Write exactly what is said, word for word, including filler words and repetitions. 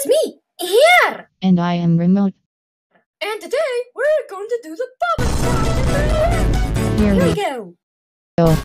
is me, here! And I am Remote. And today, we're going to do the puppet slide. Here Here we we go. go.